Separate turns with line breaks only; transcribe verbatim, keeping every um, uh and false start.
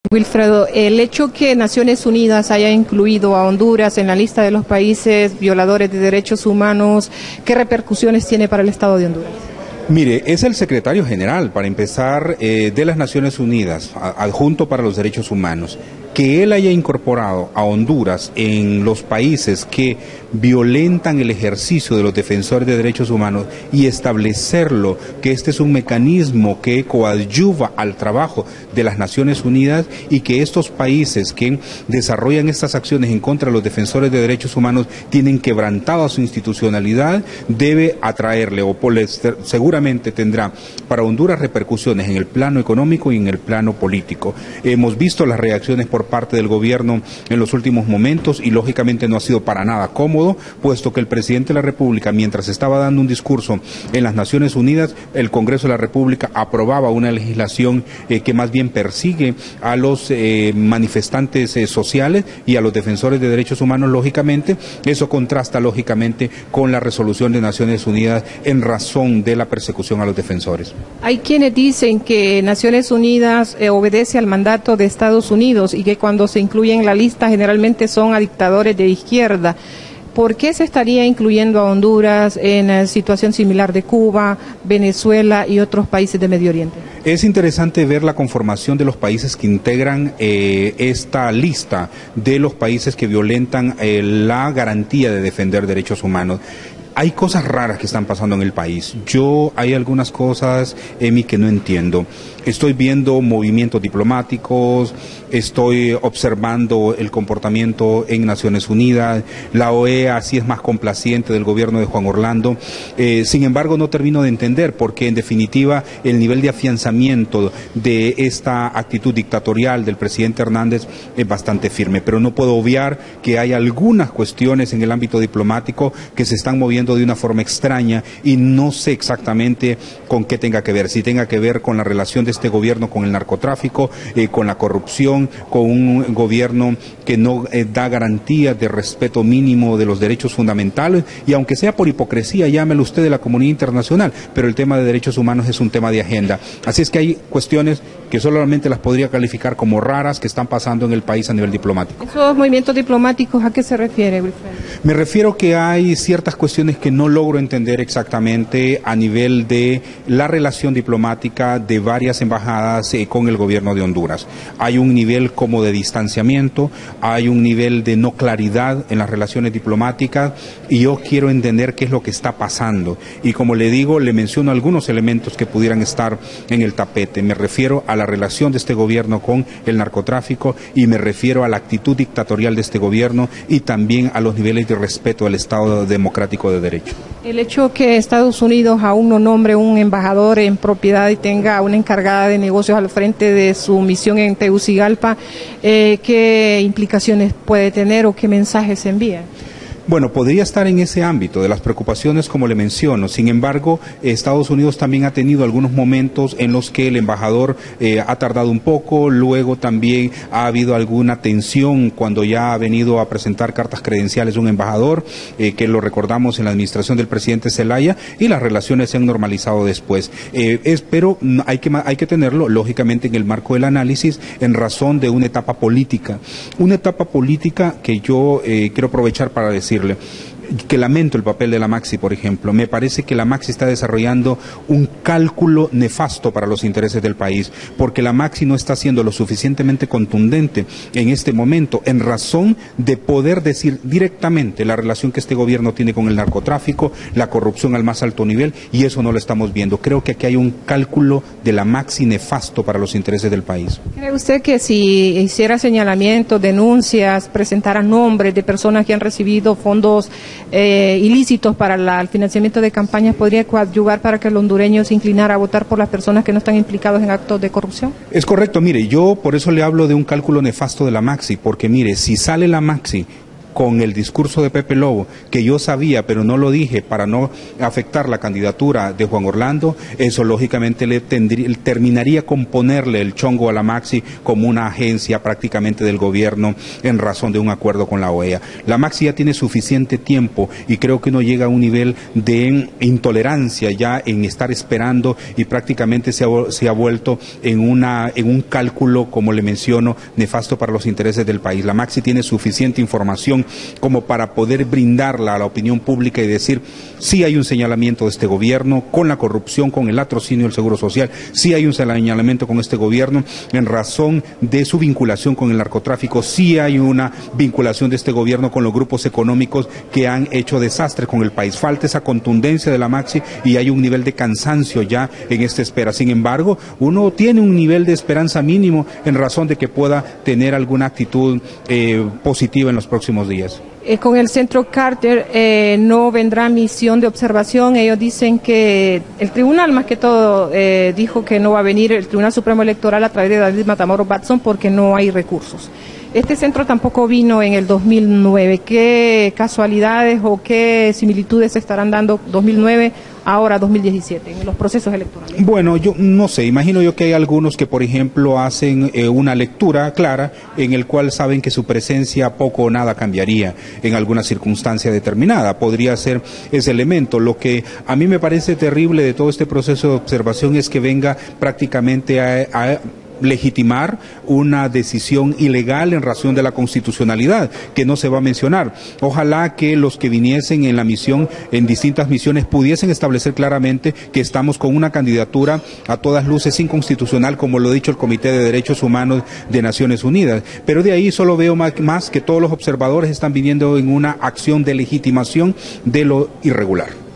Wilfredo, el hecho que Naciones Unidas haya incluido a Honduras en la lista de los países violadores de derechos humanos, ¿qué repercusiones tiene para el Estado de Honduras?
Mire, es el secretario general, para empezar, eh, de las Naciones Unidas, adjunto para los derechos humanos. Que él haya incorporado a Honduras en los países que violentan el ejercicio de los defensores de derechos humanos y establecerlo, que este es un mecanismo que coadyuva al trabajo de las Naciones Unidas y que estos países que desarrollan estas acciones en contra de los defensores de derechos humanos tienen quebrantada su institucionalidad, debe atraerle o seguramente tendrá para Honduras repercusiones en el plano económico y en el plano político. Hemos visto las reacciones por parte del gobierno en los últimos momentos y lógicamente no ha sido para nada cómodo, puesto que el presidente de la República, mientras estaba dando un discurso en las Naciones Unidas, el Congreso de la República aprobaba una legislación eh, que más bien persigue a los eh, manifestantes eh, sociales y a los defensores de derechos humanos, lógicamente. Eso contrasta lógicamente con la resolución de Naciones Unidas en razón de la persecución a los defensores.
Hay quienes dicen que Naciones Unidas eh, obedece al mandato de Estados Unidos y que cuando se incluye en la lista generalmente son a dictadores de izquierda. ¿Por qué se estaría incluyendo a Honduras en la situación similar de Cuba, Venezuela y otros países de Medio Oriente?
Es interesante ver la conformación de los países que integran eh, esta lista de los países que violentan eh, la garantía de defender derechos humanos. Hay cosas raras que están pasando en el país. Yo, hay algunas cosas, Emi, que no entiendo. Estoy viendo movimientos diplomáticos, estoy observando el comportamiento en Naciones Unidas, la O E A sí es más complaciente del gobierno de Juan Orlando. Eh, sin embargo, no termino de entender porque, en definitiva, el nivel de afianzamiento de esta actitud dictatorial del presidente Hernández es bastante firme. Pero no puedo obviar que hay algunas cuestiones en el ámbito diplomático que se están moviendo de una forma extraña y no sé exactamente con qué tenga que ver, si tenga que ver con la relación de este gobierno con el narcotráfico, eh, con la corrupción, con un gobierno que no eh, da garantías de respeto mínimo de los derechos fundamentales y aunque sea por hipocresía, llámelo usted de la comunidad internacional, pero el tema de derechos humanos es un tema de agenda. Así es que hay cuestiones que solamente las podría calificar como raras que están pasando en el país a nivel diplomático.
¿Esos movimientos diplomáticos a qué se refiere, Wilfredo?
Me refiero que hay ciertas cuestiones que no logro entender exactamente a nivel de la relación diplomática de varias embajadas eh, con el gobierno de Honduras. Hay un nivel como de distanciamiento, hay un nivel de no claridad en las relaciones diplomáticas y yo quiero entender qué es lo que está pasando. Y como le digo, le menciono algunos elementos que pudieran estar en el tapete. Me refiero a la relación de este gobierno con el narcotráfico y me refiero a la actitud dictatorial de este gobierno y también a los niveles de respeto al Estado democrático de derecho.
El hecho que Estados Unidos aún no nombre un embajador en propiedad y tenga una encargada de negocios al frente de su misión en Tegucigalpa, eh, ¿qué implicaciones puede tener o qué mensajes envía?
Bueno, podría estar en ese ámbito de las preocupaciones como le menciono. Sin embargo, Estados Unidos también ha tenido algunos momentos en los que el embajador eh, ha tardado un poco, luego también ha habido alguna tensión cuando ya ha venido a presentar cartas credenciales un embajador, eh, que lo recordamos en la administración del presidente Zelaya, y las relaciones se han normalizado después. Eh, es, pero hay que, hay que tenerlo, lógicamente, en el marco del análisis, en razón de una etapa política. Una etapa política que yo eh, quiero aprovechar para decir que lamento el papel de la Maxi, por ejemplo. Me parece que la Maxi está desarrollando un cálculo nefasto para los intereses del país, porque la Maxi no está siendo lo suficientemente contundente en este momento, en razón de poder decir directamente la relación que este gobierno tiene con el narcotráfico, la corrupción al más alto nivel, y eso no lo estamos viendo. Creo que aquí hay un cálculo de la Maxi nefasto para los intereses del país.
¿Cree usted que si hiciera señalamientos, denuncias, presentara nombres de personas que han recibido fondos Eh, ilícitos para la, el financiamiento de campañas, podría coadyuvar para que el hondureño se inclinara a votar por las personas que no están implicados en actos de corrupción?
Es correcto, mire, yo por eso le hablo de un cálculo nefasto de la Maxi, porque mire, si sale la Maxi con el discurso de Pepe Lobo, que yo sabía, pero no lo dije para no afectar la candidatura de Juan Orlando, eso lógicamente le tendría, terminaría con ponerle el chongo a la Maxi como una agencia prácticamente del gobierno en razón de un acuerdo con la O E A. La Maxi ya tiene suficiente tiempo y creo que uno llega a un nivel de intolerancia ya en estar esperando y prácticamente se ha, se ha vuelto en, una, en un cálculo, como le menciono, nefasto para los intereses del país. La Maxi tiene suficiente información como para poder brindarla a la opinión pública y decir, sí hay un señalamiento de este gobierno con la corrupción, con el latrocinio del Seguro Social, sí hay un señalamiento con este gobierno en razón de su vinculación con el narcotráfico, sí hay una vinculación de este gobierno con los grupos económicos que han hecho desastre con el país. Falta esa contundencia de la Maxi y hay un nivel de cansancio ya en esta espera. Sin embargo, uno tiene un nivel de esperanza mínimo en razón de que pueda tener alguna actitud eh, positiva en los próximos días.
Eh, con el Centro Carter eh, no vendrá misión de observación. Ellos dicen que el tribunal, más que todo, eh, dijo que no va a venir el Tribunal Supremo Electoral a través de David Matamoros Batson porque no hay recursos. Este centro tampoco vino en el dos mil nueve. ¿Qué casualidades o qué similitudes se estarán dando dos mil nueve ahora dos mil diecisiete en los procesos electorales?
Bueno, yo no sé, imagino yo que hay algunos que, por ejemplo, hacen eh, una lectura clara en el cual saben que su presencia poco o nada cambiaría en alguna circunstancia determinada. Podría ser ese elemento. Lo que a mí me parece terrible de todo este proceso de observación es que venga prácticamente a, a legitimar una decisión ilegal en razón de la constitucionalidad, que no se va a mencionar. Ojalá que los que viniesen en la misión, en distintas misiones, pudiesen establecer claramente que estamos con una candidatura a todas luces inconstitucional, como lo ha dicho el Comité de Derechos Humanos de Naciones Unidas. Pero de ahí solo veo más, más que todos los observadores están viniendo en una acción de legitimación de lo irregular.